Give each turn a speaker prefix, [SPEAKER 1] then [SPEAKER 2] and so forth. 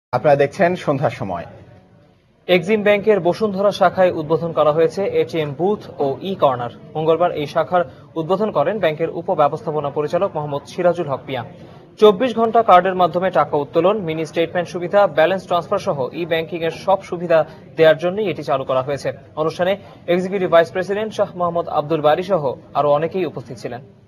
[SPEAKER 1] আপনারা দেখছেন সন্ধ্যার সময়।
[SPEAKER 2] এক্সিম ব্যাংকের বসুন্ধরা শাখায় উদ্বোধন করা হয়েছে এটিএম বুথ ও ই কর্নার। মঙ্গলবার এই শাখার উদ্বোধন করেন ব্যাংকের উপব্যবস্থাপনা পরিচালক মোহাম্মদ সিরাজুল হক পিয়া। 24 ঘন্টা কার্ডের মাধ্যমে টাকা উত্তোলন, মিনি স্টেটমেন্ট সুবিধা, ব্যালেন্স ট্রান্সফার সহ ই ব্যাংকিং এর সব সুবিধা দেওয়ার জন্যই এটি চালু করা হয়েছে। অনুষ্ঠানে executive vice president Shah Mohammad Abdul Bari সহ আরো অনেকেই উপস্থিত ছিলেন।